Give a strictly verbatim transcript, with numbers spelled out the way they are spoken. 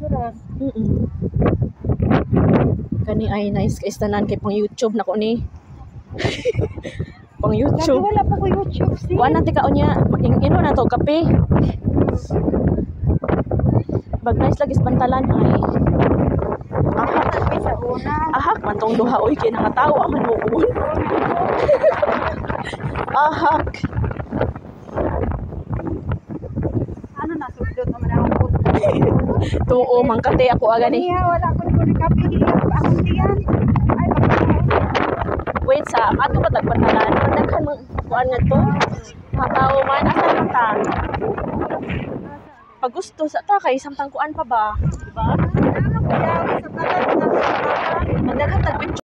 Ras. Mm -mm. Kani ay nice kay tanan kay pang YouTube nako ni. Pang Lagi YouTube. wala pa ko YouTube si. Kuan na tika unya, ino na to kape. Bag nice lagi sa pantalan ay. Ahak Sabi sa una. ahak man tong duha oy kay nakatawa man noon. Ahak. Ano na sudot naman ako. Tuo man kate ako aga ni. Niya wala ko ko kape di ako diyan. Ay bakit? Wait sa ato ba tagpantalan? Daghan man kuan nga to. Mataw man asa man ta. Pag gusto sa ta kay samtang kuan pa ba, di ba? Ano ko yawi sa tanan na sa Magdaghan tag